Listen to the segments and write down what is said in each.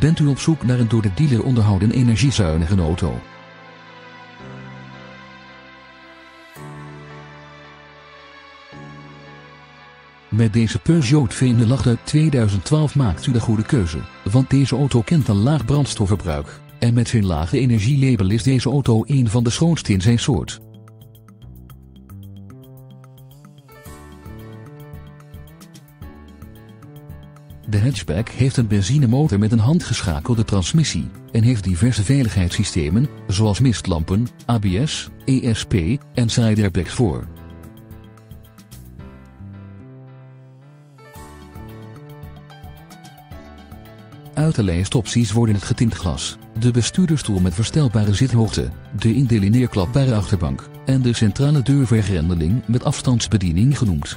Bent u op zoek naar een door de dealer onderhouden energiezuinige auto? Met deze Peugeot 208 uit 2012 maakt u de goede keuze, want deze auto kent een laag brandstofverbruik, en met zijn lage energielabel is deze auto een van de schoonste in zijn soort. De hatchback heeft een benzinemotor met een handgeschakelde transmissie en heeft diverse veiligheidssystemen, zoals mistlampen, ABS, ESP en side airbags voor. Uit de lijst opties worden het getint glas, de bestuurdersstoel met verstelbare zithoogte, de indelineerklapbare achterbank en de centrale deurvergrendeling met afstandsbediening genoemd.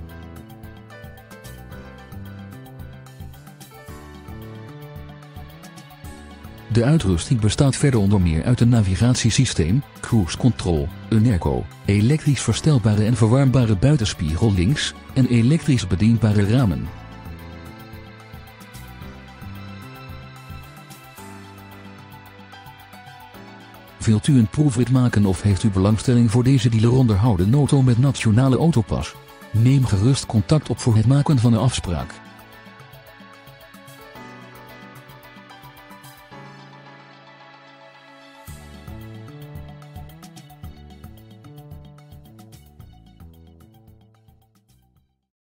De uitrusting bestaat verder onder meer uit een navigatiesysteem, cruise control, een airco, elektrisch verstelbare en verwarmbare buitenspiegel links en elektrisch bedienbare ramen. Wilt u een proefrit maken of heeft u belangstelling voor deze dealer onderhouden auto met Nationale Autopas? Neem gerust contact op voor het maken van een afspraak.